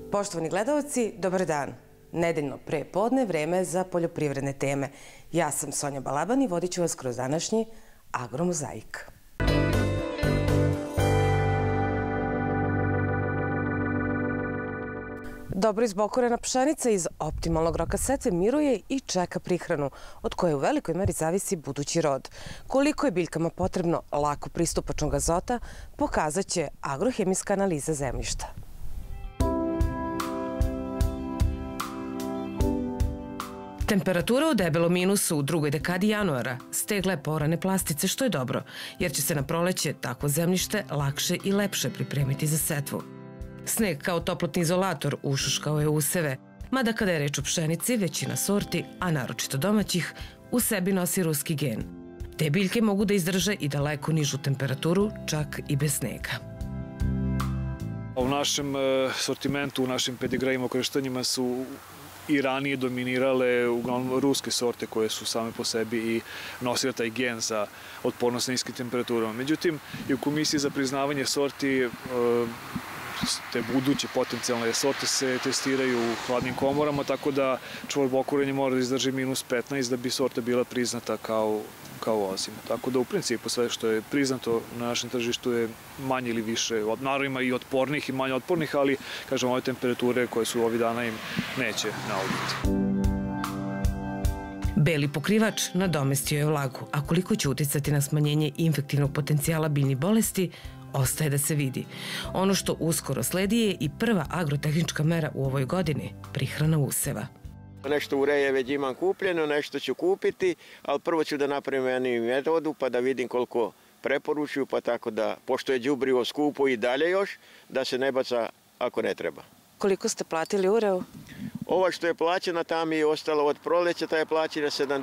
Poštovani gledalci, dobar dan. Nedeljno prepodne, vreme za poljoprivredne teme. Ja sam Sonja Balaban i vodit ću vas kroz današnji Agromozaik. Dobro izbokorena pšenica iz optimalnog roka setve miruje i čeka prihranu, od koje u velikoj meri zavisi budući rod. Koliko je biljkama potrebno lako pristupačnog azota, pokazat će agrohemijska analiza zemljišta. Temperatura u debelom minusu u drugoj dekadi januara stegla je porane plastice, što je dobro, jer će se na proleće takvo zemljište lakše i lepše pripremiti za setvu. Sneg kao toplotni izolator ušuškao je useve, mada kada je reč o pšenici, većina sorti, a naročito domaćih, u sebi nosi ruski gen. Te biljke mogu da izdrže i daleko nižu temperaturu, čak i bez snega. U našem sortimentu, u našim pedigreima, okreštanjima su i ranije dominirale uglavnom ruske sorte koje su same po sebi i nosile taj gen za otpornost na niskim temperaturama. Međutim, i u Komisiji za priznavanje sorti te buduće potencijalne sorte se testiraju u hladnim komorama, tako da čvor bokorenje mora da izdrži -15 da bi sorta bila priznata kao ozima. Tako da u principu sve što je priznato na našem tržištu je manje ili više, naravno ima i otpornih i manje otpornih, ali kažem ove temperature koje su ovih dana im neće nauditi. Beli pokrivač nadomestio je vlagu, a koliko će uticati na smanjenje infektivnog potencijala biljnih bolesti, ostaje da se vidi. Ono što uskoro sledi je i prva agrotehnička mera u ovoj godini, prihrana useva. Nešto ureje već imam kupljeno, nešto ću kupiti, ali prvo ću da napravim jednu metodu pa da vidim koliko preporučuju, pa tako da, pošto je đubrivo skupo i dalje još, da se ne baca ako ne treba. Koliko ste platili ureu? Ova što je plaćena, tam je ostalo od proleća, ta je plaćena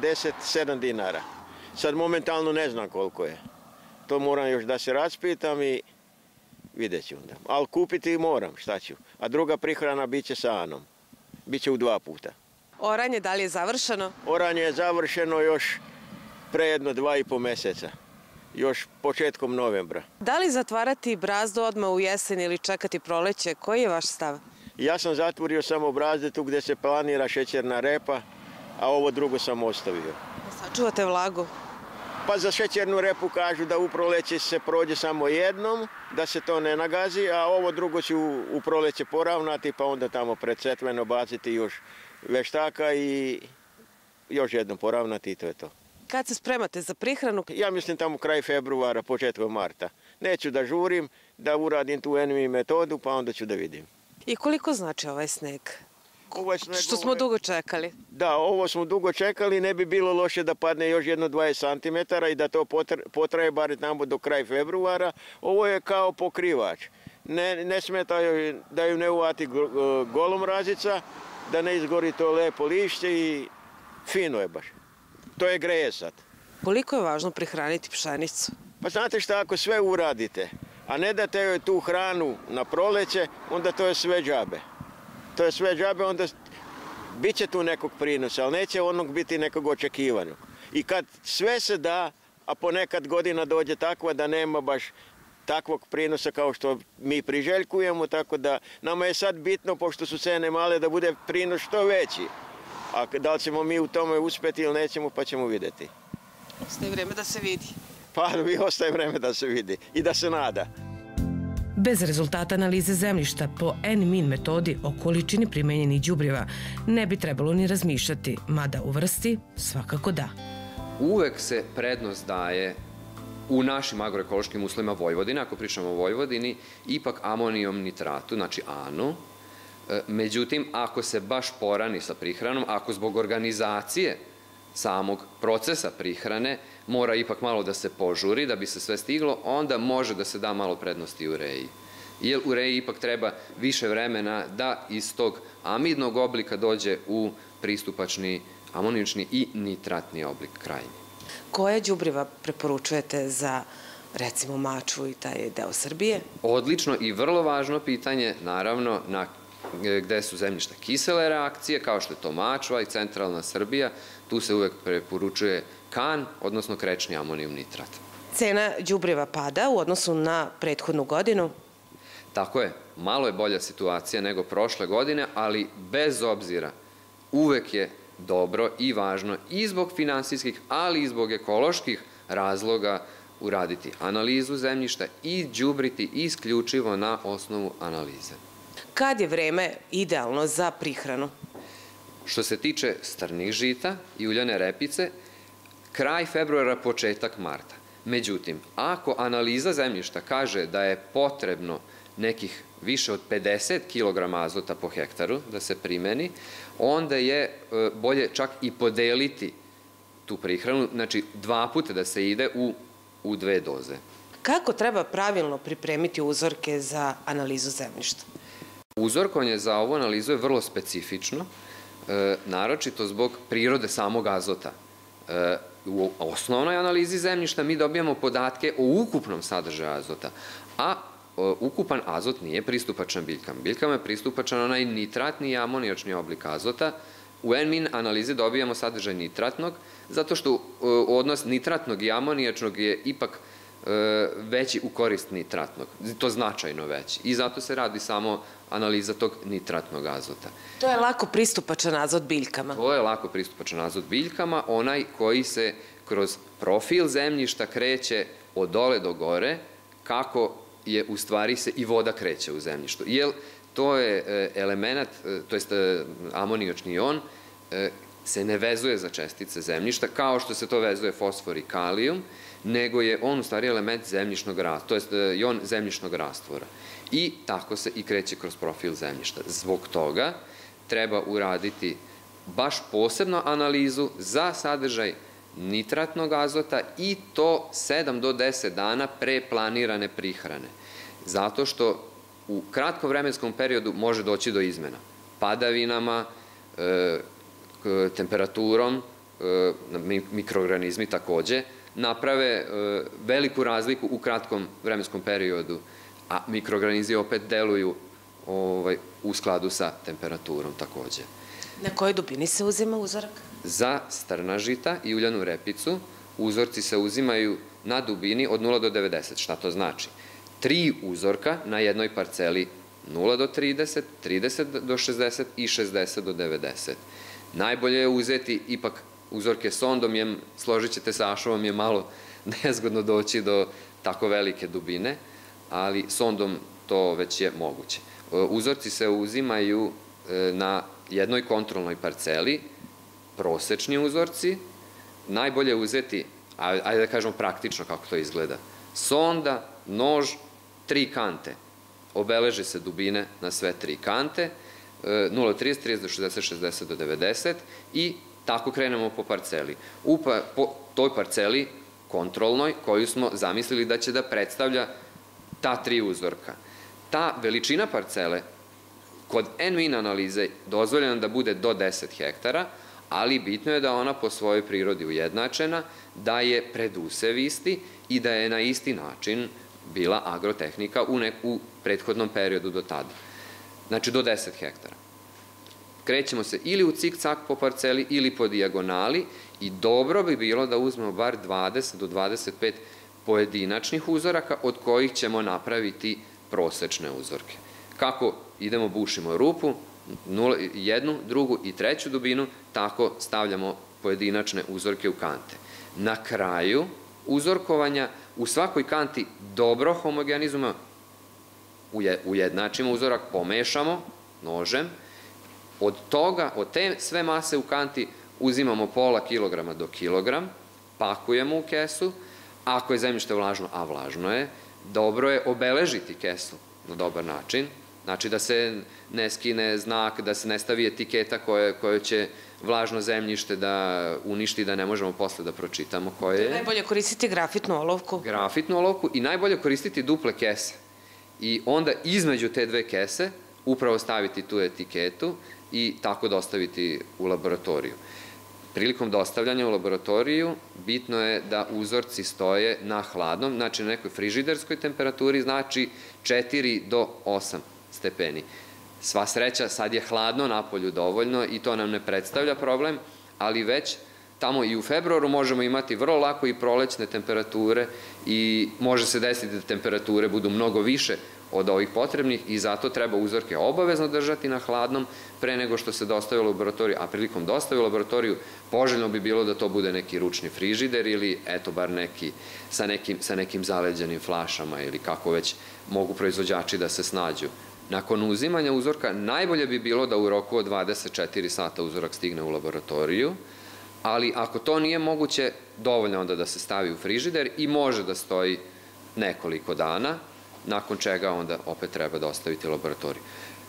77 dinara. Sad momentalno ne znam koliko je. To moram još da se raspitam i vidjet ću onda. Ali kupiti moram, šta ću. A druga prihrana bit će sa Anom. Biće u 2 puta. Oranje, da li je završeno? Oranje je završeno još pre jedno 2,5 meseca. Još početkom novembra. Da li zatvarati brazdu odmah u jesen ili čekati proleće? Koji je vaš stav? Ja sam zatvorio samo brazde tu gde se planira šećerna repa, a ovo drugo sam ostavio. Sačuvate vlagu? Pa za šećernu repu kažu da u proleće se prođe samo jednom, da se to ne nagazi, a ovo drugo ću u proleće poravnati, pa onda tamo pred setveno baciti još veštaka i još jednom poravnati i to je to. Kad se spremate za prihranu? Ja mislim tamo kraj februara, početkom marta. Neću da žurim, da uradim tu NMI metodu, pa onda ću da vidim. I koliko znači ovaj sneg? Što smo dugo čekali. Da, ovo smo dugo čekali, ne bi bilo loše da padne još jedno 20 cm i da to potraje bar tamo do kraja februara. Ovo je kao pokrivač. Ne smeta da ju ne uvati golomrazica, da ne izgori to lepo lišće i fino je baš. To je greje sad. Koliko je važno prihraniti pšenicu? Pa znate šta, ako sve uradite, a ne date joj tu hranu na proleće, onda to je sve džabe. To je sve džabe, onda bit će tu nekog prinosa, ali neće onog biti nekog očekivanog. I kad sve se da, a ponekad godina dođe takva da nema baš takvog prinosa kao što mi priželjkujemo, tako da nama je sad bitno, pošto su cene male, da bude prinos što veći. A da li ćemo mi u tome uspjeti ili nećemo, pa ćemo vidjeti. Ostaje vreme da se vidi. Pa ostaje vreme da se vidi i da se nada. Bez rezultata analize zemljišta po NMIN metodi o količini primenjenih đubriva ne bi trebalo ni razmišljati, mada u vrsti svakako da. Uvek se prednost daje u našim agroekološkim uslovima Vojvodine, ako pričamo o Vojvodini, ipak amonijom nitratu, znači ANU. Međutim, ako se baš porani sa prihranom, ako zbog organizacije samog procesa prihrane mora ipak malo da se požuri da bi se sve stiglo, onda može da se da malo prednosti ureji. Jer ureji ipak treba više vremena da iz tog amidnog oblika dođe u pristupačni amonični i nitratni oblik krajnji. Koje đubriva preporučujete za, recimo, Mačvu i taj deo Srbije? Odlično i vrlo važno pitanje, naravno, gde su zemljišta kisele reakcije, kao što je to Mačva i centralna Srbija, tu se uvek preporučuje kan, odnosno krečni amonijum nitrat. Cena đubriva pada u odnosu na prethodnu godinu? Tako je, malo je bolja situacija nego prošle godine, ali bez obzira uvek je dobro i važno i zbog finansijskih, ali i zbog ekoloških razloga uraditi analizu zemljišta i đubriti isključivo na osnovu analize. Kad je vreme idealno za prihranu? Što se tiče strnih žita i uljane repice, kraj februara, početak marta. Međutim, ako analiza zemljišta kaže da je potrebno nekih više od 50 kg azota po hektaru da se primeni, onda je bolje čak i podeliti tu prihranu, znači 2 puta da se ide u 2 doze. Kako treba pravilno pripremiti uzorke za analizu zemljišta? Uzorkovanje za ovu analizu je vrlo specifično, naročito zbog prirode samog azota. U osnovnoj analizi zemljišta mi dobijamo podatke o ukupnom sadržaju azota, a ukupan azot nije pristupačan biljkama. Biljkama je pristupačan onaj nitratni i amonijačni oblik azota. U NMIN analizi dobijamo sadržaj nitratnog, zato što odnos nitratnog i amonijačnog je ipak veći u korist nitratnog. To značajno veći. I zato se radi samo analiza tog nitratnog azota. To je lako pristupačan azot biljkama. To je lako pristupačan azot biljkama, onaj koji se kroz profil zemljišta kreće od dole do gore, kako je u stvari se i voda kreće u zemljištu. Jer to je element, to jest amonijačni ion, se ne vezuje za čestice zemljišta, kao što se to vezuje fosfor i kalijum, nego je on u stvari element zemljišnog rastvora, to jest ion zemljišnog rastvora. I tako se i kreće kroz profil zemljišta. Zbog toga treba uraditi baš posebno analizu za sadržaj nitratnog azota i to 7 do 10 dana pre planirane prihrane. Zato što u kratkom vremenskom periodu može doći do izmena. Padavinama, temperaturom, mikroorganizmi takođe, naprave veliku razliku u kratkom vremenskom periodu, a mikroorganizmi opet deluju u skladu sa temperaturom takođe. Na kojoj dubini se uzima uzorak? Za strna žita i uljanu repicu uzorci se uzimaju na dubini od 0 do 90. Šta to znači? 3 uzorka na jednoj parceli 0 do 30, 30 do 60 i 60 do 90. Najbolje je uzeti ipak uzorke sondom, složit ćete sa ašovom, je malo nezgodno doći do tako velike dubine, ali sondom to već je moguće. Uzorci se uzimaju na jednoj kontrolnoj parceli, prosečni uzorci, najbolje uzeti, ajde da kažemo praktično kako to izgleda, sonda, nož, 3 kante. Obeleže se dubine na sve 3 kante, 0 do 30, 30 do 60, 60 do 90 i tako krenemo po parceli. Po toj parceli kontrolnoj koju smo zamislili da će da predstavlja ta 3 uzorka. Ta veličina parcele kod NMIN analize dozvoljena da bude do 10 hektara, ali bitno je da ona po svojoj prirodi ujednačena, da je predusev isti i da je na isti način bila agrotehnika u prethodnom periodu do tada. Znači do 10 hektara. Krećemo se ili u cik-cak po parceli ili po dijagonali i dobro bi bilo da uzmemo bar 20 do 25 pojedinačnih uzoraka od kojih ćemo napraviti prosečne uzorke. Kako idemo, bušimo rupu, jednu, drugu i treću dubinu, tako stavljamo pojedinačne uzorke u kante. Na kraju uzorkovanja u svakoj kanti dobro homogenizujemo, ujednačimo uzorak, pomešamo nožem, od te sve mase u kanti uzimamo pola kilograma do kilogram, pakujemo u kesu, ako je zemljište vlažno, a vlažno je, dobro je obeležiti kesu na dobar način, znači da se ne skine znak, da se ne stavi etiketa koja će vlažno zemljište da uništi, da ne možemo posle da pročitamo koje je. Najbolje koristiti grafitnu olovku. Grafitnu olovku i najbolje koristiti duple kese. I onda između te 2 kese upravo staviti tu etiketu i tako dostaviti u laboratoriju. Prilikom dostavljanja u laboratoriju bitno je da uzorci stoje na hladnom, znači na nekoj frižiderskoj temperaturi, znači 4 do 8 stepeni. Sva sreća, sad je hladno napolju dovoljno i to nam ne predstavlja problem, ali već tamo i u februaru možemo imati vrlo lako i prolećne temperature i može se desiti da temperature budu mnogo više od ovih potrebnih i zato treba uzorke obavezno držati na hladnom pre nego što se dostave u laboratoriju, a prilikom dostave u laboratoriju poželjno bi bilo da to bude neki ručni frižider ili eto bar neki sa nekim zaleđenim flašama ili kako već mogu proizvođači da se snađu. Nakon uzimanja uzorka najbolje bi bilo da u roku od 24 sata uzorak stigne u laboratoriju, ali ako to nije moguće, dovoljno onda da se stavi u frižider i može da stoji nekoliko dana, nakon čega onda opet treba da ostaviti laboratoriju.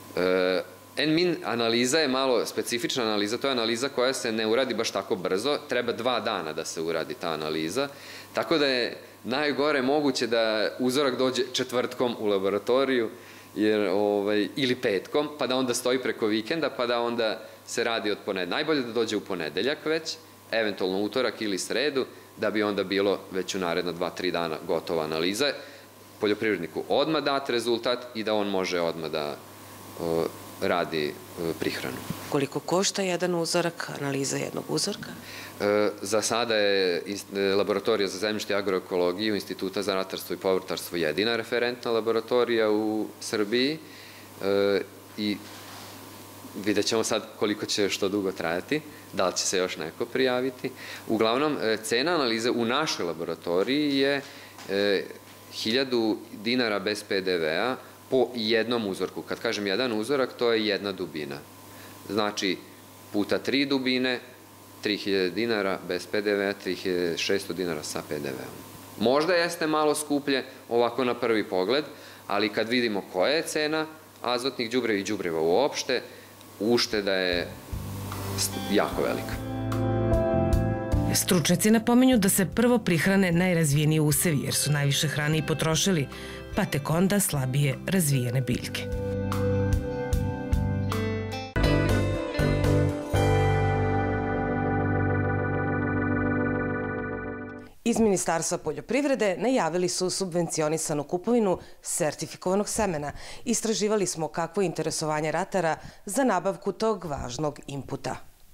En-min analiza je malo specifična analiza, to je analiza koja se ne uradi baš tako brzo, treba 2 dana da se uradi ta analiza, tako da je najgore moguće da uzorak dođe četvrtkom u laboratoriju ili petkom, pa da onda stoji preko vikenda, pa da onda se radi od ponedeljka. Najbolje da dođe u ponedeljak već, eventualno utorak ili sredu, da bi onda bilo već u naredna 2-3 dana gotova analiza. Poljoprivredniku odmah dati rezultat i da on može odmah da radi prihranu. Koliko košta jedan uzorak, analiza jednog uzorka? Za sada je laboratorija za zemljište i agroekologiju Instituta za ratarstvo i povrtarstvo jedina referentna laboratorija u Srbiji i vidjet ćemo sad koliko će što dugo trajati, da li će se još neko prijaviti. Uglavnom, cena analize u našoj laboratoriji je 1000 dinara bez PDV-a po jednom uzorku. Kad kažem jedan uzorak, to je jedna dubina. Znači, puta 3 dubine, 3000 dinara bez PDV-a, 3600 dinara sa PDV-om. Možda jeste malo skuplje ovako na prvi pogled, ali kad vidimo koja je cena azotnih đubriva i đubriva uopšte, ušteda je jako velika. Stručnjaci napominju da se prvo prihrane najrazvijeniji usevi jer su najviše hrane i potrošili, pa tek onda slabije razvijene biljke. Iz Ministarstva poljoprivrede najavili su subvencionisanu kupovinu sertifikovanog semena. Istraživali smo kakvo je interesovanje ratara za nabavku tog važnog inputa.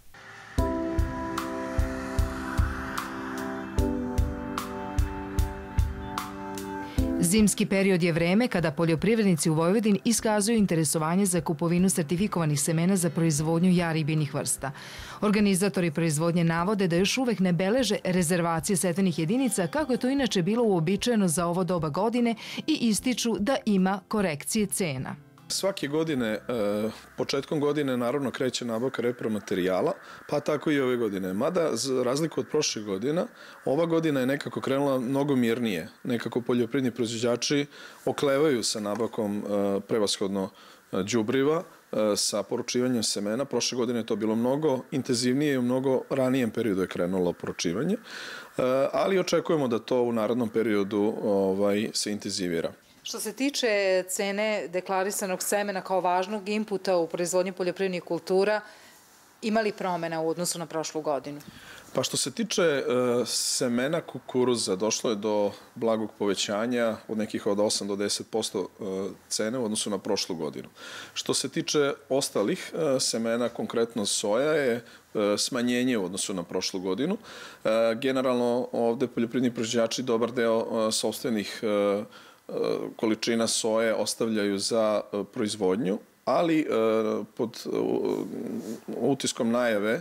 Zimski period je vreme kada poljoprivrednici u Vojvodini iskazuju interesovanje za kupovinu sertifikovanih semena za proizvodnju jaribinih vrsta. Organizatori proizvodnje navode da još uvek ne beleže rezervacije setvenih jedinica, kako je to inače bilo uobičajeno za ovo doba godine, i ističu da ima korekcije cena. Svake godine, početkom godine, naravno kreće nabavka repromaterijala, pa tako i ove godine. Mada, za razliku od prošle godina, ova godina je nekako krenula mnogo mirnije. Nekako poljoprivredni proizvođači oklevaju sa nabavkom prevashodno đubriva, sa poručivanjem semena. Prošle godine je to bilo mnogo intenzivnije i u mnogo ranijem periodu je krenulo poručivanje, ali očekujemo da to u narednom periodu se intenzivira. Što se tiče cene deklarisanog semena kao važnog inputa u proizvodnji poljoprivrednih kultura, ima li promena u odnosu na prošlu godinu? Pa što se tiče semena kukuruza, došlo je do blagog povećanja od nekih od 8 do 10% cene u odnosu na prošlu godinu. Što se tiče ostalih semena, konkretno soja, je smanjenje u odnosu na prošlu godinu. Generalno ovde poljoprivredni proizvođači dobar deo sopstvenih količina soje ostavljaju za proizvodnju, ali pod utiskom najave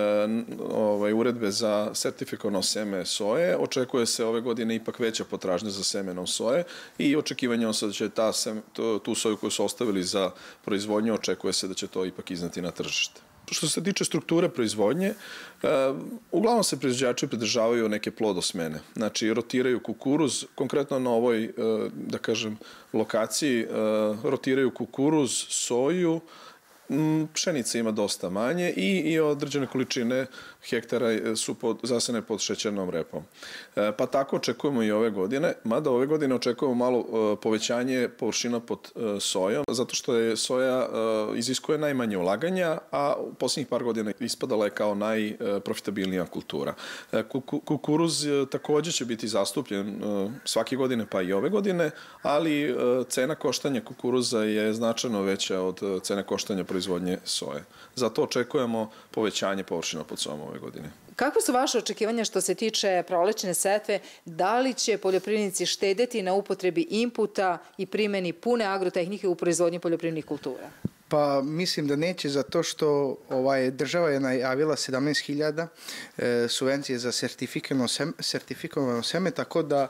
uredbe za sertifikovano seme soje očekuje se ove godine ipak veća potražnja za semenom soje i očekivanje da će tu soju koju su ostavili za proizvodnju, očekuje se da će to ipak izneti na tržište. Što se tiče strukture proizvodnje, uglavnom se proizvođači pridržavaju neke plodosmene. Znači, rotiraju kukuruz, konkretno na ovoj, da kažem, lokaciji, rotiraju kukuruz, soju, pšenica ima dosta manje i određene količine hektara su zasene pod šećernom repom. Pa tako očekujemo i ove godine, mada ove godine očekujemo malo povećanje površina pod sojom, zato što je soja iziskuje najmanje ulaganja, a u posljednjih par godina ispadala je kao najprofitabilnija kultura. Kukuruz takođe će biti zastupljen svake godine pa i ove godine, ali cena koštanja kukuruza je značajno veća od cene koštanja proizvodnje soje. Zato očekujemo povećanje površina pod sojom ove godine. Kakve su vaše očekivanja što se tiče prolećne setve? Da li će poljoprivrednici štedeti na upotrebi inputa i primjeni pune agrotehnike u proizvodnji poljoprivrednih kultura? Pa mislim da neće, zato što država je najavila 17.000 subvencije za sertifikovano seme, tako da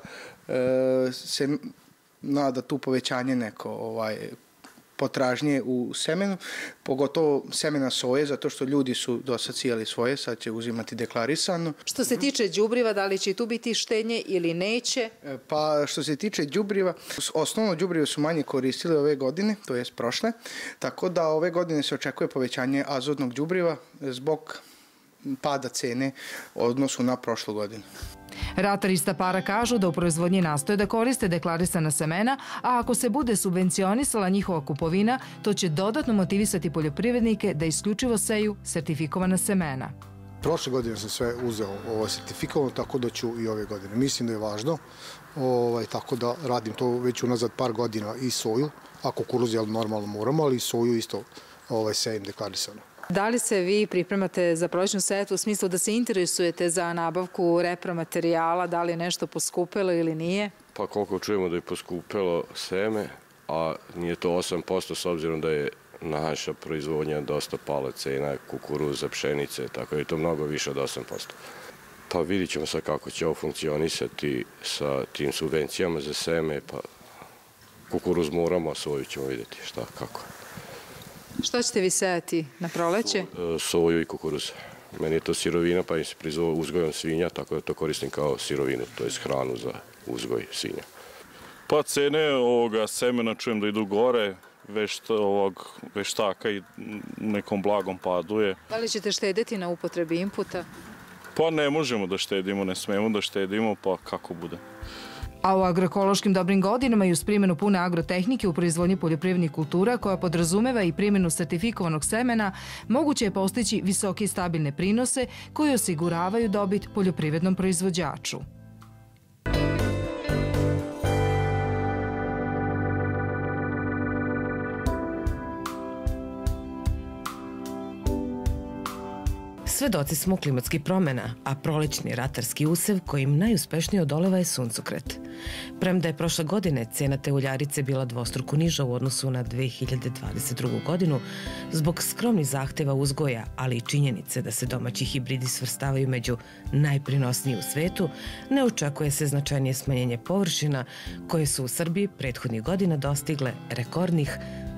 se nada tu povećanje neko potražnje u semenu, pogotovo semena soje, zato što ljudi su dosta cijeli svoje, sad će uzimati deklarisano. Što se tiče đubriva, da li će tu biti štednje ili neće? Pa što se tiče đubriva, osnovno đubrivo su manje koristili ove godine, to jest prošle, tako da ove godine se očekuje povećanje azotnog đubriva zbog pada cene u odnosu na prošlu godinu. Ratari iz Stapara kažu da u proizvodnji nastoje da koriste deklarisana semena, a ako se bude subvencionisala njihova kupovina, to će dodatno motivisati poljoprivrednike da isključivo seju sertifikovana semena. Prošle godine sam sve uzeo sertifikovano, tako da ću i ove godine. Mislim da je važno, tako da radim to već unazad par godina i soju, a kukuruz normalno moramo, ali i soju isto sejem deklarisano. Da li se vi pripremate za prolećnu setvu u smislu da se interesujete za nabavku repromaterijala, da li je nešto poskupelo ili nije? Pa koliko čujemo da je poskupelo seme, a nije to 8% s obzirom da je naša proizvodnja dosta pala cena kukuruza, pšenice, tako da je to mnogo više od 8%. Pa vidit ćemo sad kako će ovo funkcionisati sa tim subvencijama za seme, pa kukuruz moramo, a soju ćemo vidjeti šta, kako. Što ćete vi sejati na proleće? Soju i kukuruz. Meni je to sirovina, pa im se prizove uzgojom svinja, tako da to koristim kao sirovinu, to je hranu za uzgoj svinja. Pa cene ovoga semena čujem da idu gore, veštaka i nekom blagom padu je. Da li ćete štedeti na upotrebi inputa? Pa ne možemo da štedimo, ne smemo da štedimo, pa kako bude. A u agroekološkim dobrim godinama i uz primjenu pune agrotehnike u proizvodnji poljoprivrednih kultura koja podrazumeva i primjenu sertifikovanog semena, moguće je postići visoke i stabilne prinose koji osiguravaju dobit poljoprivrednom proizvođaču. Svedoci smo klimatskih promjena, a prolećni ratarski usev kojim najuspešnije odoleva je suncokret. Premda je prošle godine cena te uljarice bila dvostruko niža u odnosu na 2022. godinu, zbog skromnih zahteva uzgoja, ali i činjenice da se domaći hibridi svrstavaju među najprinosniji u svetu, ne očekuje se značajnije smanjenje površina koje su u Srbiji prethodnih godina dostigle rekordnih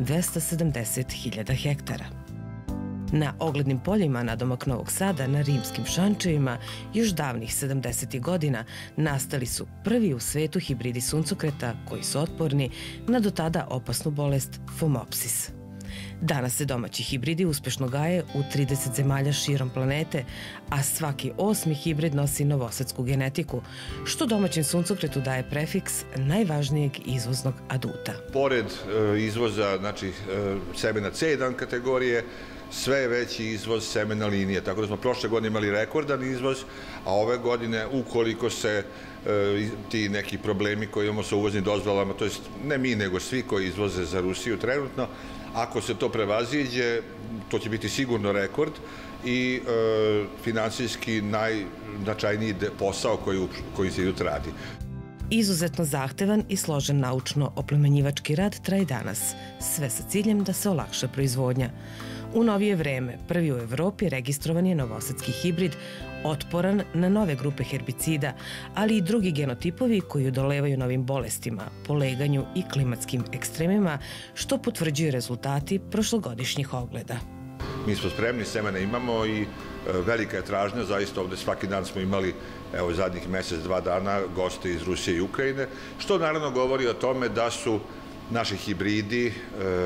270.000 hektara. Na oglednim poljima nadomak Novog Sada, na rimskim šančevima, još davnih 70. godina nastali su prvi u svetu hibridi suncokreta koji su otporni na do tada opasnu bolest Phomopsis. Danas se domaći hibridi uspešno gaje u 30 zemalja širom planete, a svaki 8. hibrid nosi novosadsku genetiku, što domaćem suncokretu daje prefiks najvažnijeg izvoznog aduta. Pored izvoza, znači semena C1 kategorije, sve je veći izvoz semena linije, tako da smo prošle godine imali rekordan izvoz, a ove godine, ukoliko se ti neki problemi koji imamo sa uvoznim dozvolama, to jest ne mi, nego svi koji izvoze za Rusiju trenutno, ako se to prevaziđe, to će biti sigurno rekord i finansijski najznačajniji posao koji se idu radi. Izuzetno zahtevan i složen naučno-oplemenjivački rad traje danas, sve sa ciljem da se olakša proizvodnja. U novije vreme, prvi u Evropi registrovan je novosadski hibrid, otporan na nove grupe herbicida, ali i drugi genotipovi koji odolevaju novim bolestima, poleganju i klimatskim ekstremima, što potvrđuju rezultati prošlogodišnjih ogleda. Mi smo spremni, semena imamo i velika je tražnja, zaista ovde svaki dan smo imali, evo zadnjih mesec, 2 dana, goste iz Rusije i Ukrajine, što naravno govori o tome da su naši hibridi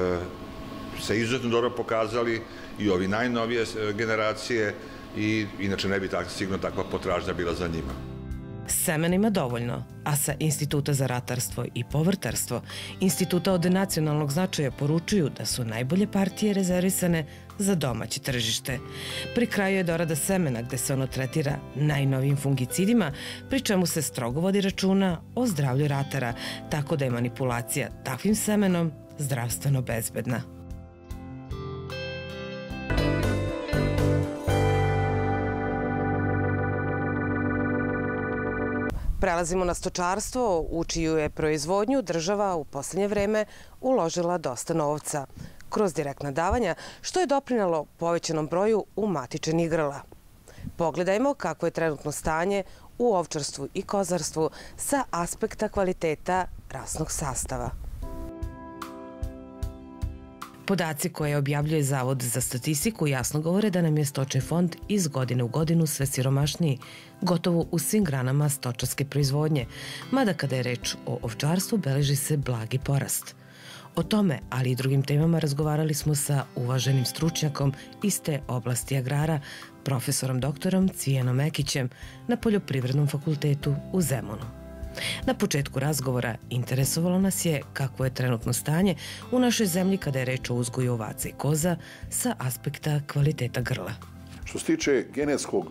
se izuzetno dobro pokazali i ovi najnovije generacije i inače ne bi sigurno takva potražnja bila za njima. Semena ima dovoljno, a sa Instituta za ratarstvo i povrtarstvo, Instituta od nacionalnog značaja poručuju da su najbolje partije rezervisane za domaće tržište. Pri kraju je dorada semena gde se ono tretira najnovijim fungicidima, pri čemu se strogo vodi računa o zdravlju ratara, tako da je manipulacija takvim semenom zdravstveno bezbedna. Prelazimo na stočarstvo, u čiju je proizvodnju država u posljednje vreme uložila dosta novca kroz direktna davanja, što je doprinelo povećanom broju umatičenih grla. Pogledajmo kako je trenutno stanje u ovčarstvu i kozarstvu sa aspekta kvaliteta rasnog sastava. Podaci koje objavljuje Zavod za statistiku jasno govore da nam je stočni fond iz godine u godinu sve siromašniji, gotovo u svim granama stočarske proizvodnje, mada kada je reč o ovčarstvu beleži se blagi porast. O tome, ali i drugim temama razgovarali smo sa uvaženim stručnjakom iz te oblasti agrara, profesorom doktorom Cvijanom Ekićem na Poljoprivrednom fakultetu u Zemunu. Na početku razgovora interesovalo nas je kako je trenutno stanje u našoj zemlji kada je reč o uzgoju ovaca i koza sa aspekta kvaliteta grla. Što se tiče genetskog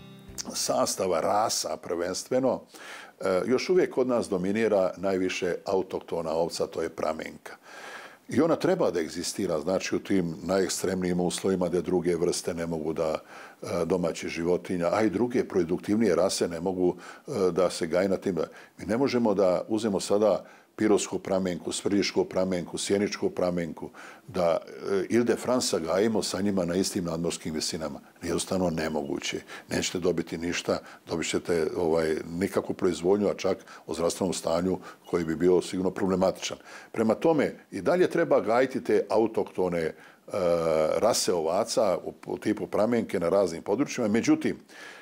sastava rasa prvenstveno, još uvijek kod nas dominira najviše autoktona ovca, to je pramenka. I ona treba da egzistira, znači u tim najekstremnijim uslovima gdje druge vrste ne mogu da domaći životinja, a i druge produktivnije rase ne mogu da se gaje na tim. Mi ne možemo da uzmemo sada pirovsku pramenku, svrljišku pramenku, sjeničku pramenku, da Ile Fransa gajimo sa njima na istim nadmorskim visinama. Jednostavno nemoguće. Nećete dobiti ništa, dobit ćete nikakvu proizvodnju, a čak o zdravstvenom stanju koji bi bio sigurno problematičan. Prema tome, i dalje treba gajiti te autoktone rase ovaca u tipu pramenke na raznim područjima. Međutim,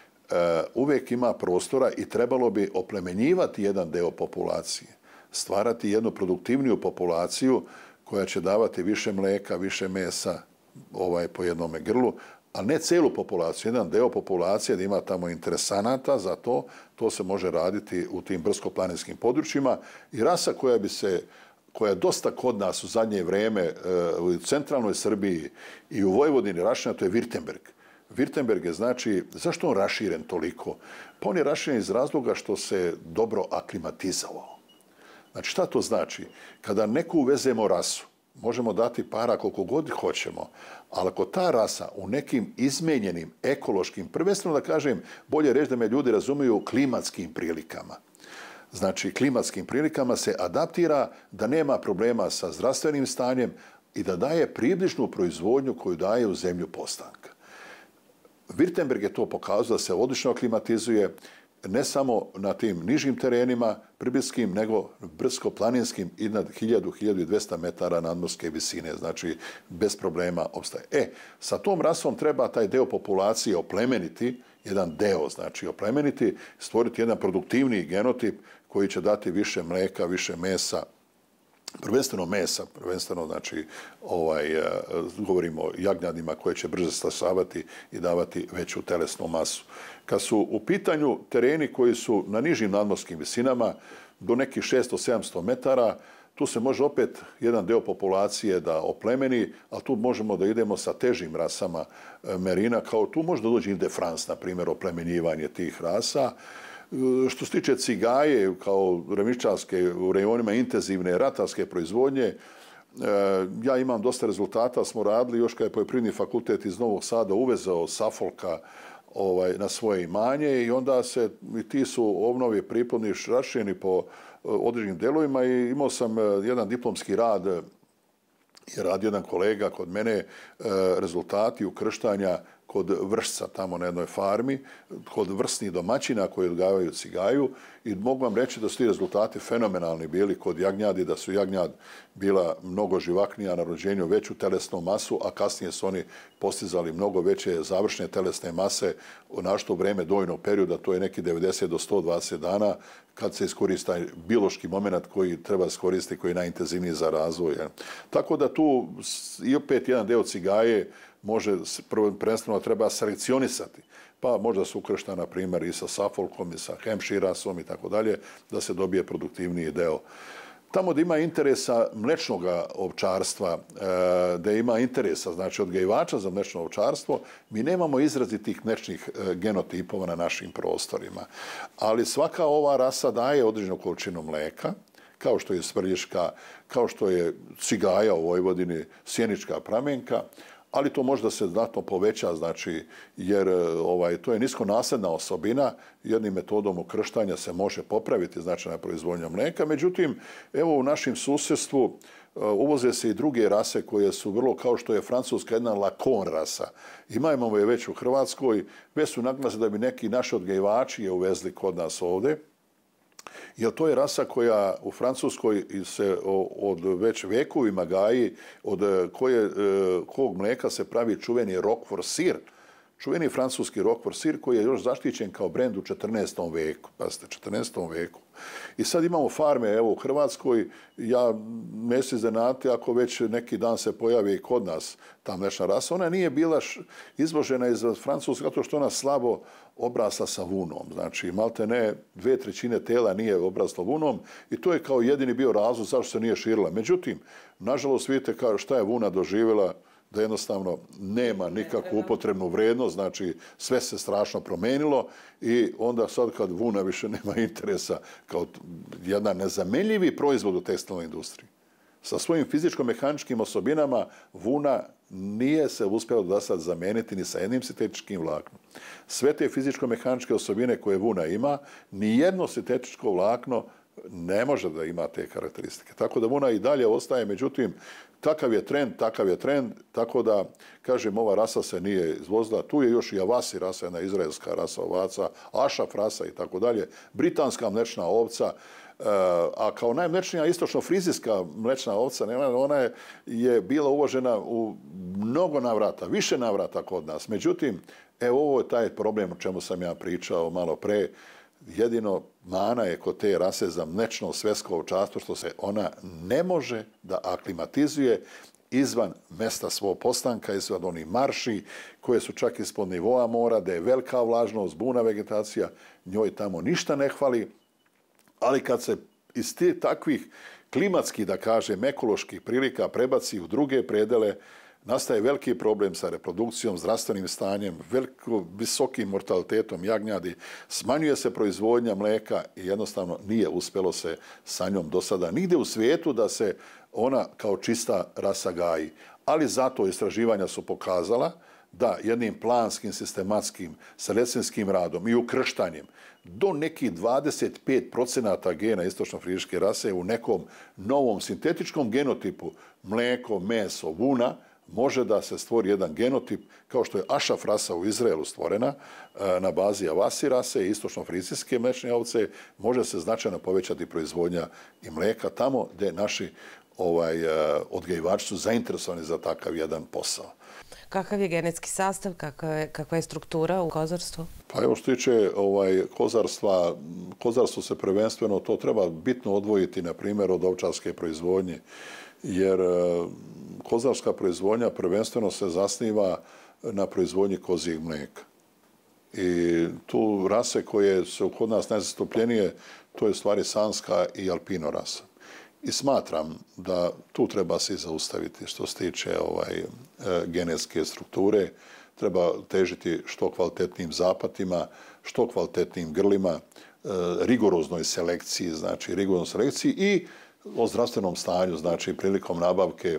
uvijek ima prostora i trebalo bi oplemenjivati jedan deo populacije, stvarati jednu produktivniju populaciju koja će davati više mlijeka, više mesa po jednome grlu, a ne celu populaciju. Jedan deo populacije da ima tamo interesanata za to, to se može raditi u tim brdsko-planinskim područjima i rasa koja je dosta kod nas u zadnje vrijeme u centralnoj Srbiji i u Vojvodini raširena, to je Virtemberg. Virtemberg je znači, zašto on raširen toliko? Pa on je raširen iz razloga što se dobro aklimatizovao. Znači šta to znači? Kada neku uvezemo rasu, možemo dati para koliko god hoćemo, ali ako ta rasa u nekim izmenjenim ekološkim, prvenstveno da kažem, bolje reći da me ljudi razumiju, klimatskim prilikama. Znači klimatskim prilikama se adaptira da nema problema sa zdravstvenim stanjem i da daje približnu proizvodnju koju daje u zemlju postanka. Virtemberg je to pokazao da se odlično aklimatizuje, ne samo na tim nižim terenima, pribilskim, nego brdsko-planinskim i nad 1000-1200 metara nadmorske visine, znači bez problema opstaje. Sa tom rasom treba taj deo populacije oplemeniti, jedan deo, znači oplemeniti, stvoriti jedan produktivniji genotip koji će dati više mlijeka, više mesa, prvenstveno mesa, prvenstveno znači govorimo o jagnjadima koje će brže stasavati i davati veću telesnu masu. Kad su u pitanju tereni koji su na nižim nadmorskim visinama do nekih 600-700 metara, tu se može opet jedan deo populacije da oplemeni, ali tu možemo da idemo sa težim rasama merina, kao tu može da dođe Ile France, na primjer, oplemenjivanje tih rasa. Što se tiče cigaje, kao remičarske u rejonima intenzivne ratarske proizvodnje, ja imam dosta rezultata, smo radili još kad je Poljoprivredni fakultet iz Novog Sada uvezao Safolka na svoje imanje i onda ti su obnovi priplodni rašireni po određenim delovima i imao sam jedan diplomski rad, je radio jedan kolega kod mene, rezultati ukrštanja kod vršca tamo na jednoj farmi, kod vrsnih domaćina koji odgajaju cigaju i mogu vam reći da su ti rezultati fenomenalni bili kod jagnjadi, da su jagnjad bila mnogo živaknija na rođenju, veću telesnu masu, a kasnije su oni postizali mnogo veće završne telesne mase našto u vreme dojnog perioda, to je neki 90 do 120 dana, kad se iskoristi taj biološki moment koji treba iskoristiti, koji je najintenzivniji za razvoj. Tako da tu i opet jedan deo cigaje može, prvenstveno treba selekcionisati, pa možda se ukršta, na primjer, i sa Safolkom, i sa Hampshire rasom i tako dalje, da se dobije produktivniji deo. Tamo gdje ima interesa mlečnog ovčarstva, gdje ima interesa, znači odgajivača za mlečno ovčarstvo, mi nemamo izrazitih mlečnih genotipova na našim prostorima. Ali svaka ova rasa daje određenu količinu mleka, kao što je svrljiška, kao što je cigaja u Vojvodini, sjenička pramenka, ali to može da se znatno poveća, znači, jer to je niskonasljedna osobina, jednim metodom ukrštanja se može popraviti značajna proizvodnja mlijeka. Međutim, evo u našem susjedstvu uvoze se i druge rase koje su vrlo, kao što je francuska jedna Lacon rasa. Imamo je već u Hrvatskoj, već su naglasi da bi neki naši odgajivači je uvezli kod nas ovdje. Jer to je rasa koja u Francuskoj se od već vekovima gaji, od kojeg mlijeka se pravi čuveni Roquefort sir, čuveni francuski Roquefort sir koji je još zaštićen kao brend u 14. veku. Pazite, 14. veku. I sad imamo farme, evo u Hrvatskoj, ja ne se iznenaditi ako već neki dan se pojavi i kod nas ta mlečna rasa. Ona nije bila izložena iz Francuske zato što ona slabo obrasla sa vunom. Znači, malte ne, 2/3 tela nije obraslo vunom i to je kao jedini bio razlog zašto se nije širila. Međutim, nažalost, vidite šta je vuna doživjela, da jednostavno nema nikakvu upotrebnu vrijednost, znači sve se strašno promenilo i onda sad kad vuna više nema interesa kao jedan nezamenljivi proizvod u tekstilnoj industriji. Sa svojim fizičko-mehaničkim osobinama vuna nije se uspjela do sad zameniti ni sa jednim sintetičkim vlaknom. Sve te fizičko-mehaničke osobine koje vuna ima, ni jedno sintetičko vlakno ne može da ima te karakteristike. Tako da vuna i dalje ostaje, međutim, takav je trend, tako da, kažem, ova rasa se nije izvozila. Tu je još i Avasi rasa, jedna izraelska rasa ovaca, Ašaf rasa i tako dalje, britanska mlečna ovca, a kao najmlečnija istočno-frizijska mlečna ovca, ona je bila uvožena u mnogo navrata, više navrata kod nas. Međutim, evo ovo je taj problem o čemu sam ja pričao malo pre. Jedino mana je kod te rase za mlečno svesko ovčarstvo što se ona ne može da aklimatizuje izvan mesta svog postanka, izvan onih marši koje su čak ispod nivoa mora, da je velika vlažnost, buna vegetacija, njoj tamo ništa ne hvali, ali kad se iz takvih klimatskih, da kažem, ekoloških prilika prebaci u druge predele, nastaje veliki problem sa reprodukcijom, zdravstvenim stanjem, visokim mortalitetom jagnjadi, smanjuje se proizvodnja mlijeka i jednostavno nije uspjelo se sa njom do sada nigdje u svijetu da se ona kao čista rasa gaji. Ali zato istraživanja su pokazala da jednim planskim, sistematskim, selekcijskim radom i ukrštanjem do nekih 25% gena istočno-frižiške rase u nekom novom sintetičkom genotipu mlijeko, meso, vuna, može da se stvori jedan genotip kao što je Ašaf rasa u Izraelu stvorena na bazi Avasi rase i istočno-frizijske mlečne ovce, može se značajno povećati proizvodnja i mlijeka tamo gdje naši odgajivači su zainteresovani za takav jedan posao. Kakav je genetski sastav, kakva je struktura u kozarstvu? Pa evo što tiče kozarstva, kozarstvo se prvenstveno, to treba bitno odvojiti, na primjer, od ovčarske proizvodnje, jer kozarska proizvodnja prvenstveno se zasniva na proizvodnji kozjeg mlijeka. I tu rase koje su kod nas najzastupljenije, to je stvari sanska i alpino rasa. I smatram da tu treba se zaustaviti što se tiče genetske strukture. Treba težiti što kvalitetnijim zapatima, što kvalitetnijim grlima, rigoroznoj selekciji, i o zdravstvenom stanju, znači prilikom nabavke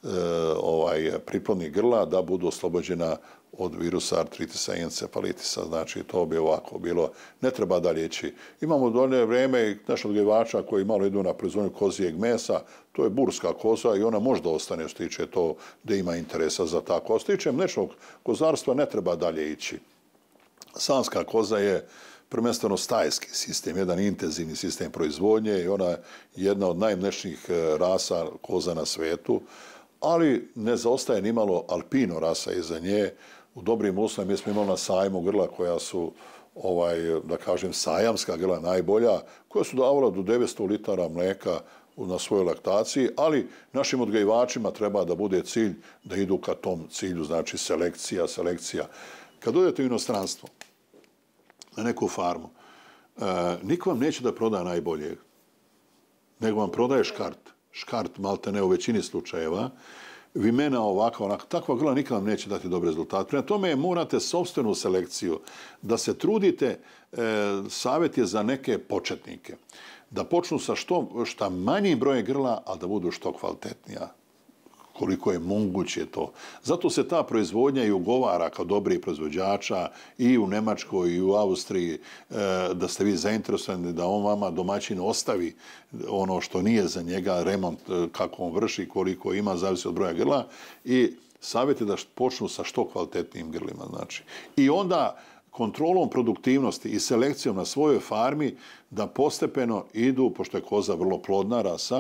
priplodnih grla da budu oslobođena od virusa artritisa i encefalitisa. Znači, to bi ovako bilo. Ne treba dalje ići. Imamo dolje vrijeme i naših odgajivača koji malo idu na proizvodnju kozijeg mesa. To je burska koza i ona možda ostane što tiče to da ima interesa za tako. A što tiče mlečnog kozarstva ne treba dalje ići. Sanska koza je prvenstveno stajski sistem, jedan intenzivni sistem proizvodnje i ona je jedna od najmlečnijih rasa koza na svetu, ali ne zaostaje ni malo alpino rasa iza nje. U dobrim uslovima mi smo imali na sajmu grla koja su, da kažem, sajamska grla najbolja, koja su davala do 900 litara mlijeka na svojoj laktaciji, ali našim odgajivačima treba da bude cilj da idu ka tom cilju, znači selekcija. Kad odete u inostranstvo, na neku farmu, niko vam neće da proda najbolje, nego vam prodaje škart, malte ne u većini slučajeva, vimena ovakva, onaka, takva grla nikad vam neće dati dobre rezultate. Prema tome morate sopstvenu selekciju, da se trudite, savjet je za neke početnike, da počnu sa šta manjim brojem grla, ali da budu što kvalitetnija koliko je moguće to. Zato se ta proizvodnja i ugovara kao dobrih proizvođača i u Nemačkoj i u Austriji, da ste vi zainteresovani da on vama domaćin ostavi ono što nije za njega, remont kako on vrši, koliko ima, zavisi od broja grla, i savjet je da počnu sa što kvalitetnijim grlima. Znači. I onda kontrolom produktivnosti i selekcijom na svojoj farmi da postepeno idu, pošto je koza vrlo plodna rasa,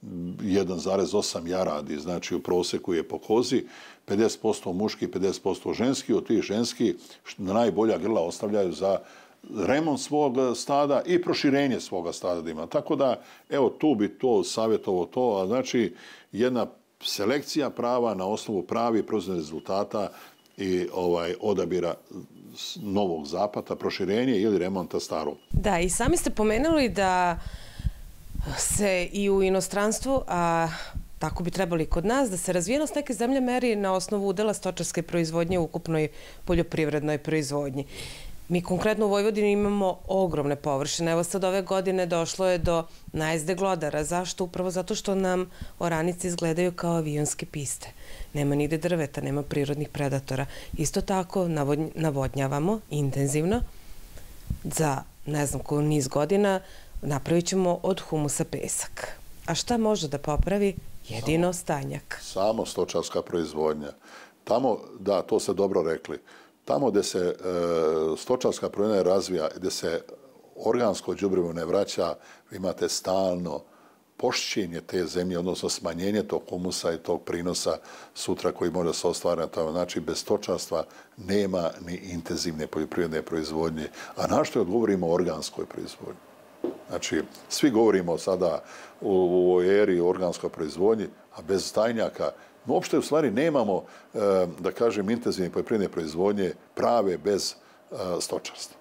1,8 jaradi, znači u proseku je po kozi, 50% muški, 50% ženski, od tih ženski najbolja grla ostavljaju za remont svog stada i proširenje svoga stada da ima. Tako da, evo, tu bi to savjetovo to, a znači jedna selekcija prava na osnovu pravi proizvodnih rezultata i odabira novog zapata, proširenje ili remonta starog. Da, i sami ste pomenuli da se i u inostranstvu, a tako bi trebali i kod nas, da se razvijenost neke zemlje meri na osnovu udela stočarske proizvodnje u ukupnoj poljoprivrednoj proizvodnji. Mi konkretno u Vojvodini imamo ogromne površine. Evo sad ove godine došlo je do najezde glodara. Zašto? Upravo zato što nam oranice izgledaju kao avionske piste. Nema nigde drveta, nema prirodnih predatora. Isto tako navodnjavamo intenzivno za ne znam koju niz godina, napravit ćemo od humusa pesak. A šta može da popravi? Jedino stajnjak. Samo stočarska proizvodnja. Tamo, da, to ste dobro rekli, tamo gde se stočarska proizvodnja razvija, gde se organsko đubrivo ne vraća, vi imate stalno pošćenje te zemlje, odnosno smanjenje tog humusa i tog prinosa sutra koji može se ostvariti na tamo. Znači, bez stočarstva nema ni intenzivne poljoprivredne proizvodnje. A na što odgovorimo o organskoj proizvodnji? Znači, svi govorimo sada u ovoj eri o organskoj proizvodnji, a bez stajnjaka uopšte u stvari nemamo, da kažem, intenzivne poljoprivredne proizvodnje prave bez stočarstva.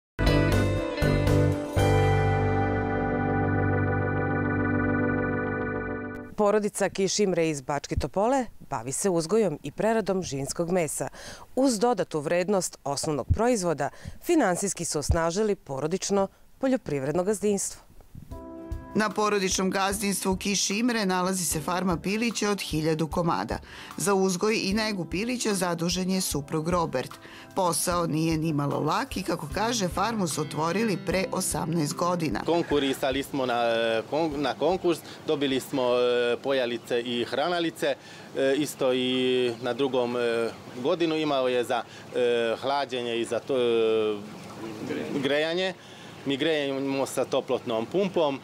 Porodica Kišimre iz Bačke Topole bavi se uzgojom i preradom žinskog mesa. Uz dodatu vrednost osnovnog proizvoda, finansijski su osnažili porodično poljoprivredno gazdinstvo. Na porodičnom gazdinstvu Kišimre nalazi se farma pilića od 1000 komada. Za uzgoj i negu pilića zadužen je suprug Robert. Posao nije nimalo lak i, kako kaže, farmu su otvorili pre 18 godina. Konkurisali smo na konkurs, dobili smo pojalice i hranalice. Isto i na drugom godinu imao je za hlađenje i za grejanje. Mi grejemo sa toplotnom pumpom.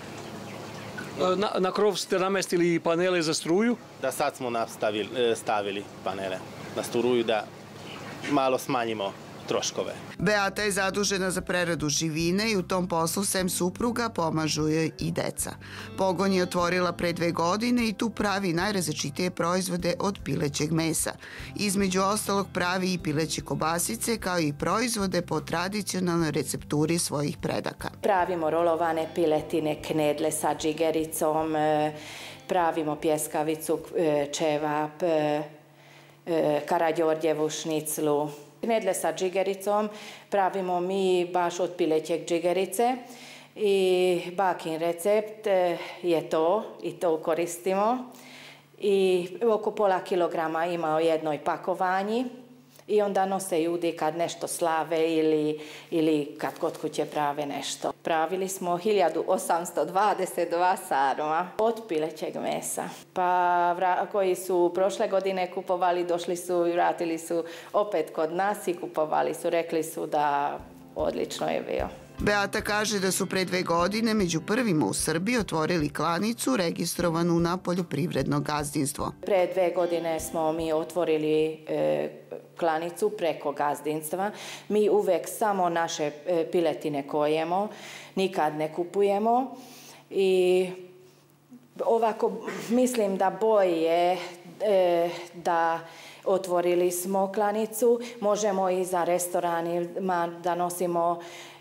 Na krov ste namestili i panele za struju? Da, sad smo stavili panele na struju da malo smanjimo troškove. Beata je zadužena za preradu živine i u tom poslu sem supruga pomažu joj i deca. Pogon je otvorila pre 2 godine i tu pravi najrazličitije proizvode od pilećeg mesa. Između ostalog pravi i pileće kobasice, kao i proizvode po tradicionalnoj recepturi svojih predaka. Pravimo rolovane piletine, knedle sa džigericom, pravimo pjeskavicu, čevap, karađorđevu šniclu. Knedle sa džigericom pravimo mi baš od pilećeg džigerice i bakin recept je to i to koristimo. I oko pola kilograma ima u jednoj pakovanji i onda nose ljudi kad nešto slave ili kad kod kuće prave nešto. Pravili smo 1822 sarma od pilećeg mesa. Pa koji su prošle godine kupovali, došli su i vratili su opet kod nas i kupovali su. Rekli su da odlično je bio. Beata kaže da su pre 2 godine među prvima u Srbiji otvorili klanicu registrovanu na poljoprivredno gazdinstvo. Pre 2 godine smo mi otvorili klanicu preko gazdinstva. Mi uvek samo naše piletine kojemo, nikad ne kupujemo i ovako mislim da bolje da otvorili smo klanicu. Možemo i za restoranima da nosimo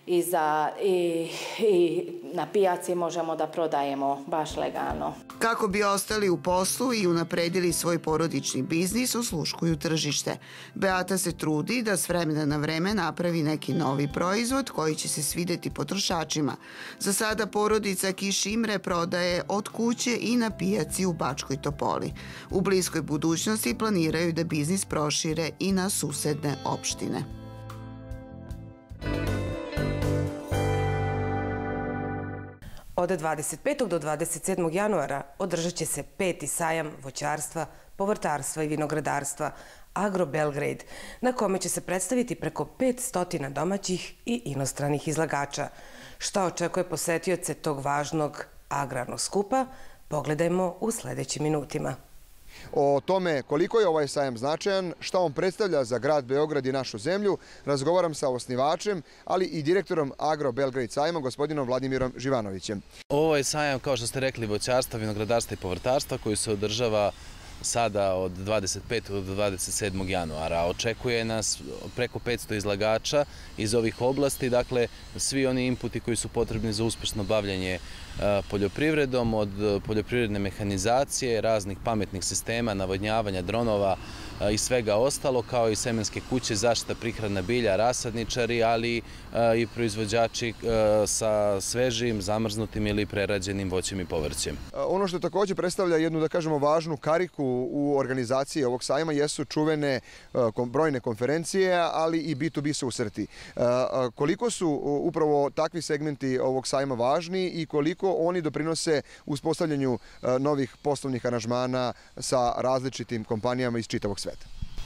i na pijaci možemo da prodajemo baš legalno. Kako bi ostali u poslu i unapredili svoj porodični biznis, osluškuju tržište. Beata se trudi da s vremena na vreme napravi neki novi proizvod koji će se svideti potrošačima. Za sada porodica Kiš Imre prodaje od kuće i na pijaci u Bačkoj Topoli. U bliskoj budućnosti planiraju da biznis prošire i na susedne opštine. Od 25. do 27. januara održat će se 5. sajam voćarstva, povrtarstva i vinogradarstva Agro Belgrade, na kome će se predstaviti preko 500 domaćih i inostranih izlagača. Šta očekuje posetioce tog važnog agrarnog skupa, pogledajmo u sledećim minutima. O tome koliko je ovaj sajam značajan, šta on predstavlja za grad Beograd i našu zemlju, razgovaram sa osnivačem, ali i direktorom Agro Belgrade sajma, gospodinom Vladimirom Živanovićem. Ovo je sajam, kao što ste rekli, voćarstva, vinogradarstva i povrtarstva koji se održava sada od 25. do 27. januara. Očekuje nas preko 500 izlagača iz ovih oblasti, dakle svi oni inputi koji su potrebni za uspešno bavljanje poljoprivredom, od poljoprivredne mehanizacije, raznih pametnih sistema, navodnjavanja, dronova i svega ostalo, kao i semenske kuće, zaštita prihrana bilja, rasadničari, ali i proizvođači sa svežim, zamrznutim ili prerađenim voćem i povrćem. Ono što također predstavlja jednu, da kažemo, važnu kariku u organizaciji ovog sajma jesu čuvene brojne konferencije, ali i B2B susreti. Koliko su upravo takvi segmenti ovog sajma važni i koliko oni doprinose uspostavljanju novih poslovnih aranžmana sa različitim kompanijama iz čitavog sveta?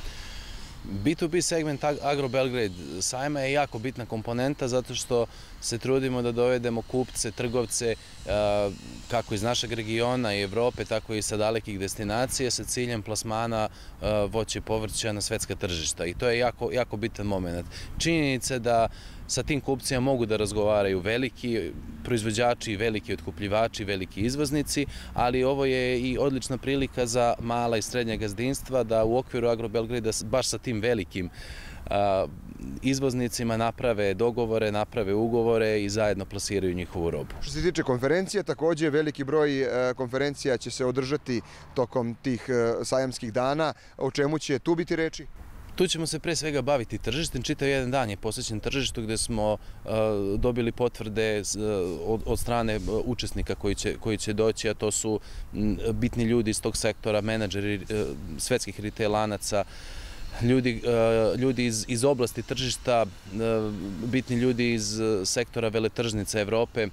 B2B segment Agro Belgrade sajma je jako bitna komponenta zato što se trudimo da dovedemo kupce, trgovce, kako iz našeg regiona i Evrope, tako i sa dalekih destinacija sa ciljem plasmana voća i povrća na svetska tržišta. I to je jako bitan moment. Činjenica da sa tim kupcima mogu da razgovaraju veliki proizvođači, veliki otkupljivači, veliki izvoznici, ali ovo je i odlična prilika za mala i srednja gazdinstva da u okviru Agro Belgrada baš sa tim velikim izvoznicima naprave dogovore, naprave ugovore i zajedno plasiraju njihovu robu. Što se tiče konferencija, također veliki broj konferencija će se održati tokom tih sajamskih dana. O čemu će tu biti reči? Tu ćemo se pre svega baviti tržištem. Čitav jedan dan je posvećen tržištu gde smo dobili potvrde od strane učesnika koji će doći, a to su bitni ljudi iz tog sektora, menadžeri svetskih retail lanaca, ljudi iz oblasti tržišta, bitni ljudi iz sektora veletržnica Evrope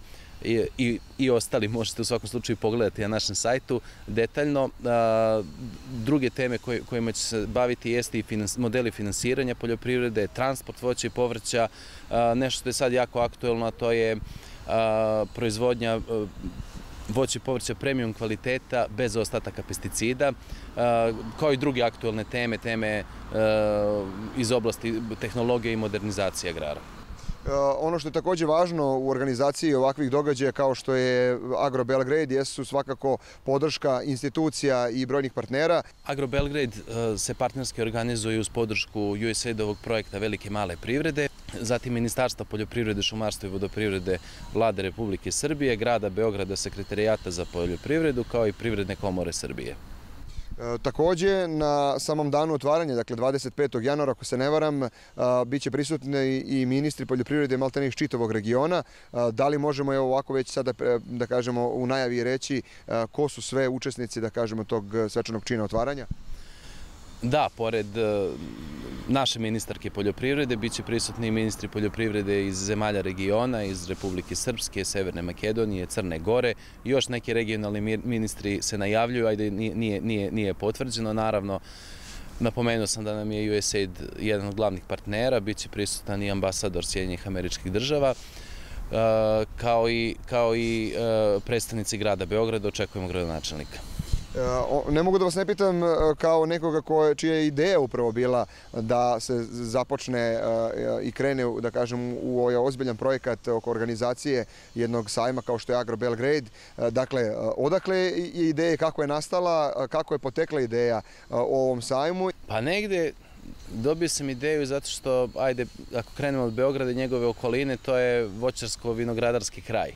i ostali. Možete u svakom slučaju pogledati na našem sajtu detaljno. Druge teme kojima će se baviti jeste i modeli finansiranja poljoprivrede, transport voća i povrća, nešto što je sad jako aktuelno, a to je proizvodnja voća i povrća premium kvaliteta bez ostataka pesticida, kao i druge aktuelne teme iz oblasti tehnologije i modernizacije agrara. Ono što je također važno u organizaciji ovakvih događaja kao što je Agro Belgrade jesu svakako podrška institucija i brojnih partnera. Agro Belgrade se partnerski organizuje uz podršku USAID-ovog projekta Velike male privrede, zatim Ministarstva poljoprivrede, šumarstva i vodoprivrede Vlade Republike Srbije, grada Beograda, Sekretarijata za poljoprivredu, kao i Privredne komore Srbije. Također, na samom danu otvaranja, dakle 25. januara, ako se ne varam, bit će prisutni i ministri poljoprivrede maltene iz čitavog regiona. Da li možemo ovako već sada, da kažemo, u najavi reći ko su sve učesnici, da kažemo, tog svečanog čina otvaranja? Da, pored naše ministarke poljoprivrede, bit će prisutni i ministri poljoprivrede iz zemalja regiona, iz Republike Srpske, Severne Makedonije, Crne Gore. Još neki regionalni ministri se najavljuju, ajde nije potvrđeno. Naravno, napomenuo sam da nam je USAID jedan od partnera, bit će prisutan i ambasador Sjedinjenih Američkih Država, kao i predstavnici grada Beograda, očekujemo gradonačelnika. Ne mogu da vas ne pitam kao nekoga čija je ideja upravo bila da se započne i krene, da kažem, u ovaj ozbiljan projekat oko organizacije jednog sajma kao što je Agro Belgrade. Dakle, odakle je ideja, kako je nastala, kako je potekla ideja o ovom sajmu? Pa negde Dobio sam ideju zato što, ajde, ako krenemo od Beograda i njegove okoline, to je voćarsko-vinogradarski kraj.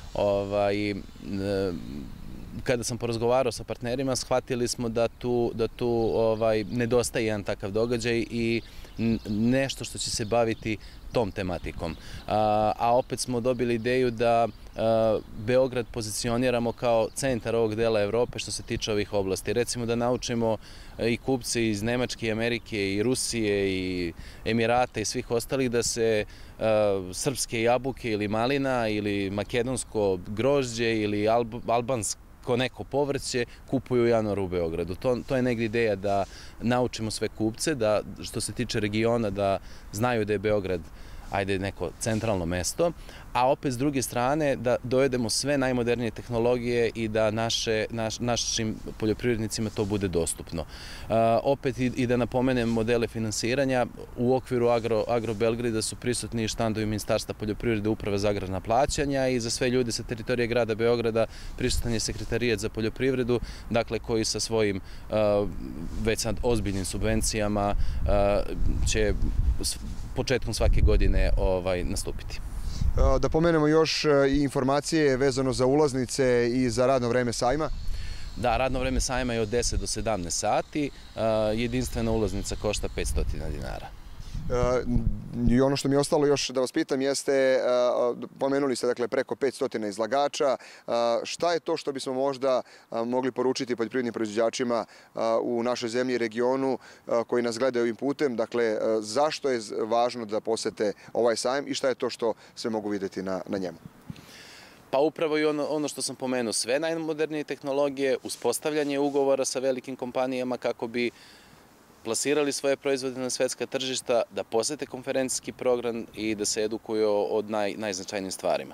Kada sam porazgovarao sa partnerima, shvatili smo da tu nedostaje jedan takav događaj i nešto što će se baviti tom tematikom. A opet smo dobili ideju da Beograd pozicioniramo kao centar ovog dela Evrope što se tiče ovih oblasti. Recimo da naučimo i kupce iz Nemačke, i Amerike, i Rusije, i Emirata i svih ostalih da se srpske jabuke ili malina ili makedonsko grožđe ili albansko neko povrće kupuju u januaru u Beogradu. To je negdje ideja da naučimo sve kupce, da što se tiče regiona da znaju da je Beograd neko centralno mesto, a opet s druge strane da dovedemo sve najmodernije tehnologije i da našim poljoprivrednicima to bude dostupno. Opet i da napomenem modele finansiranja, u okviru Agro Belgrida su prisutni štandovi Ministarstva poljoprivrede, Uprava za agrarna plaćanja i za sve ljude sa teritorije grada Beograda prisutan je Sekretarijat za poljoprivredu, dakle koji sa svojim već sad ozbiljnim subvencijama će početkom svake godine nastupiti. Da pomenemo još i informacije vezano za ulaznice i za radno vreme sajma. Da, radno vreme sajma je od 10 do 17 sati. Jedinstvena ulaznica košta 500 dinara. I ono što mi je ostalo još da vas pitam jeste, pomenuli ste dakle preko 500 izlagača, šta je to što bismo možda mogli poručiti poljoprivrednim proizvođačima u našoj zemlji i regionu koji nas gledaju ovim putem, dakle zašto je važno da posete ovaj sajam i šta je to što sve mogu vidjeti na njemu? Pa upravo i ono što sam pomenuo, sve najmodernije tehnologije, uspostavljanje ugovora sa velikim kompanijama kako bi plasirali svoje proizvode na svetska tržišta, da posete konferencijski program i da se edukuju o najznačajnijim stvarima.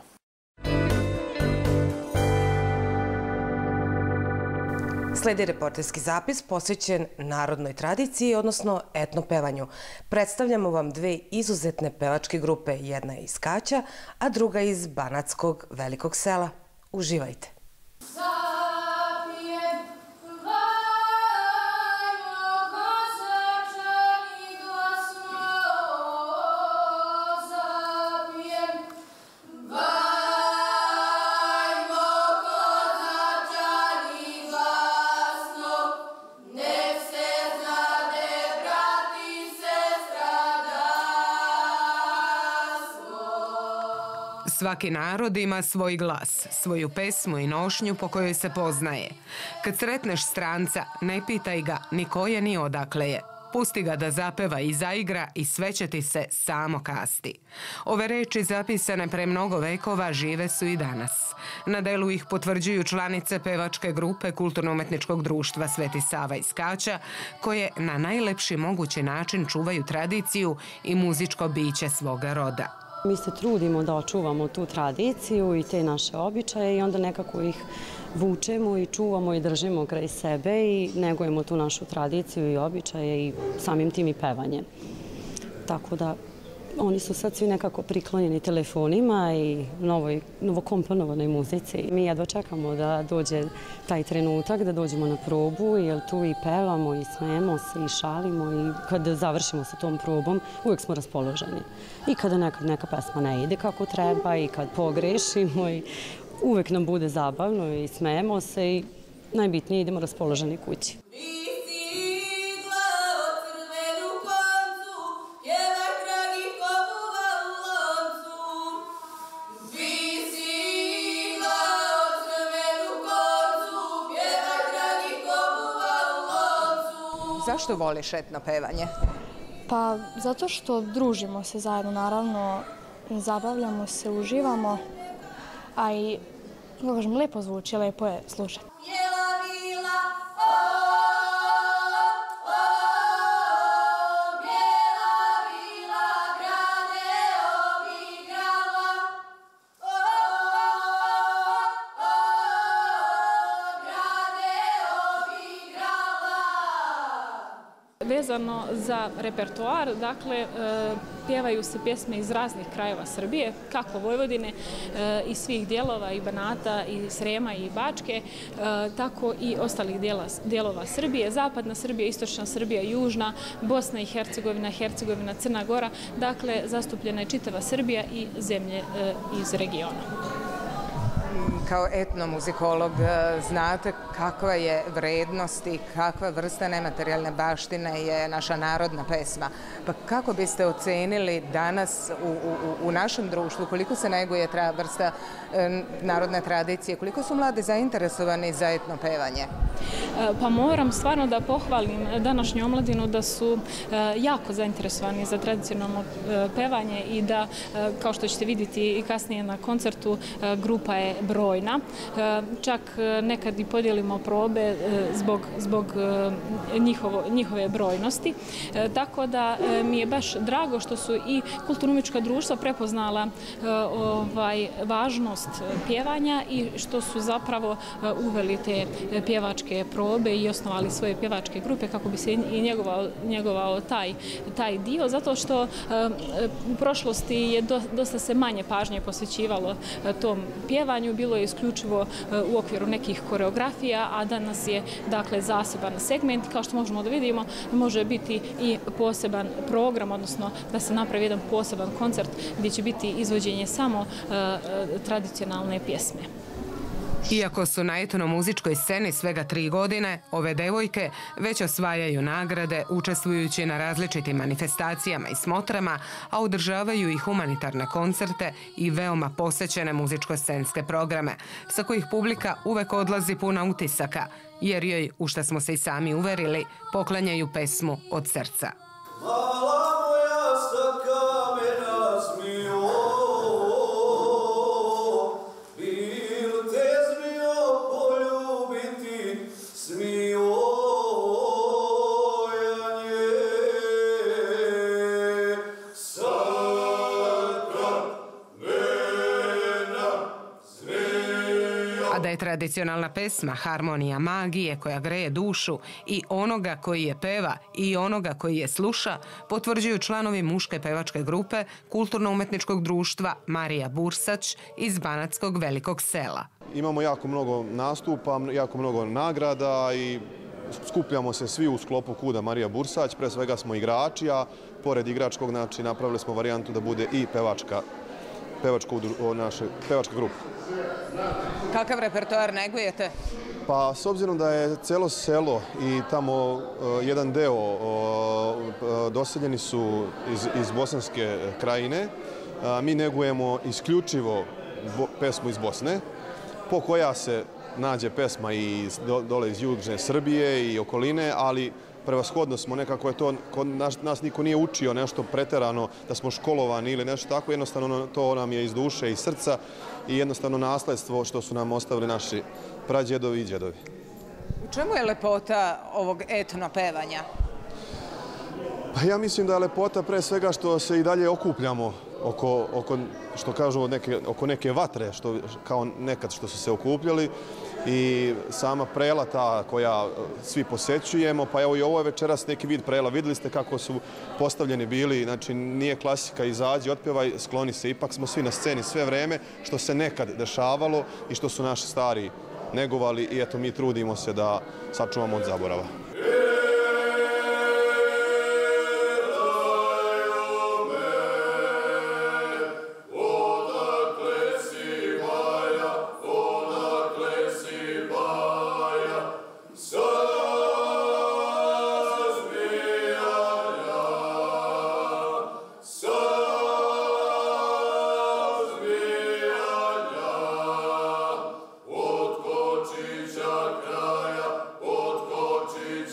Sledi reporterski zapis posvećen narodnoj tradiciji, odnosno etnopevanju. Predstavljamo vam dve izuzetne pevačke grupe, jedna je iz Kaća, a druga iz Banatskog Velikog sela. Uživajte! Svaki narod ima svoj glas, svoju pesmu i nošnju po kojoj se poznaje. Kad sretneš stranca, ne pitaj ga ni ko je ni odakle je. Pusti ga da zapeva i zaigra i sve će ti se samo kasti. Ove reči zapisane pre mnogo vekova žive su i danas. Na delu ih potvrđuju članice pevačke grupe Kulturno-umetničkog društva Sveti Sava iz Kaća, koje na najlepši mogući način čuvaju tradiciju i muzičko biće svoga roda. Mi se trudimo da očuvamo tu tradiciju i te naše običaje i onda nekako ih vučemo i čuvamo i držimo kraj sebe i negujemo tu našu tradiciju i običaje i samim tim i pevanje. Tako da oni su sad svi nekako priklonjeni telefonima i novokomponovanoj muzici. Mi jedva čekamo da dođe taj trenutak, da dođemo na probu, jer tu i pevamo i smejemo se i šalimo i kad završimo sa tom probom uvijek smo raspoloženi. I kada neka pesma ne ide kako treba i kad pogrešimo i uvijek nam bude zabavno i smejemo se i najbitnije idemo raspoloženi kući. Zašto voliš etno pevanje? Pa zato što družimo se zajedno, naravno, zabavljamo se, uživamo, a i, kako kažem, lepo zvuči, lepo je slušati. vezano za repertoar, dakle, pjevaju se pjesme iz raznih krajeva Srbije, kako Vojvodine i svih dijelova i Banata i Srema i Bačke, tako i ostalih dijelova Srbije, zapadna Srbija, istočna Srbija, južna, Bosna i Hercegovina, Crna Gora, dakle, zastupljena je čitava Srbija i zemlje iz regiona. Kao etnomuzikolog znate kakva je vrednost i kakva vrsta nematerijalne baštine je naša narodna pesma. Pa kako biste ocenili danas u našem društvu koliko se neguje ta vrsta narodne tradicije, koliko su mladi zainteresovani za etno pevanje? Pa moram stvarno da pohvalim današnju omladinu da su jako zainteresovani za tradicionalno pevanje i da, kao što ćete vidjeti i kasnije na koncertu, grupa je brojna. Čak nekad i podijelimo probe zbog njihove brojnosti. Tako da mi je baš drago što su i kulturno-umjetnička društva prepoznala važnost pjevanja i što su zapravo uveli te pjevačke probe i osnovali svoje pjevačke grupe kako bi se i njegovao taj dio, zato što u prošlosti je dosta se manje pažnje posvećivalo tom pjevanju, bilo je isključivo u okviru nekih koreografija, a danas je dakle zaseban segment. Kao što možemo da vidimo, može biti i poseban program, odnosno da se napravi jedan poseban koncert gdje će biti izvođenje samo tradicionalne pjesme. Iako su na etnomuzičkoj sceni svega 3 godine, ove devojke već osvajaju nagrade učestvujući na različitim manifestacijama i smotrama, a održavaju i humanitarne koncerte i veoma posećene muzičko-scenske programe, sa kojih publika uvek odlazi puna utisaka, jer joj, u šta smo se i sami uverili, poklanjaju pesmu od srca. Da je tradicionalna pesma harmonija magije koja greje dušu i onoga koji je peva i onoga koji je sluša, potvrđuju članovi muške pevačke grupe Kulturno-umetničkog društva Marija Bursać iz Banatskog Velikog Sela. Imamo jako mnogo nastupa, jako mnogo nagrada i skupljamo se svi u sklopu KUD-a Marija Bursać. Pre svega smo igrači, a pored igračkog napravili smo varijantu da bude i pevačka grupa. Kakav repertoar negujete? Pa s obzirom da je celo selo i tamo jedan deo doseljeni su iz Bosanske krajine, mi negujemo isključivo pesmu iz Bosne, po koja se nađe pesma i dole iz južne Srbije i okoline, ali prevashodno smo nekako je to, kod nas niko nije učio nešto preterano, da smo školovani ili nešto tako, jednostavno to nam je iz duše i srca i jednostavno nasledstvo što su nam ostavili naši prađedovi i djedovi. U čemu je lepota ovog etno pevanja? Pa ja mislim da je lepota pre svega što se i dalje okupljamo oko što kažu, oko neke vatre, kao nekad što su se okupljali. I sama prela ta koja svi posećujemo, pa evo i ovo je večeras neki vid prela. Vidjeli ste kako su postavljeni bili, znači nije klasika izađi, otpjevaj, skloni se. Ipak smo svi na sceni sve vreme, što se nekad dešavalo i što su naši stari negovali i eto mi trudimo se da sačuvamo od zaborava. Od Kočića kraja, od Kočića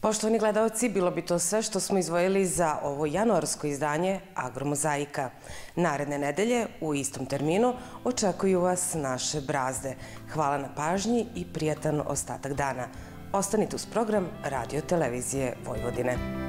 Poštovani gledalci, bilo bi to sve što smo izdvojili za ovo januarsko izdanje Agromozaika. Naredne nedelje, u istom terminu, očekuju vas naše brazde. Hvala na pažnji i prijatan ostatak dana. Ostanite uz program Radio Televizije Vojvodine.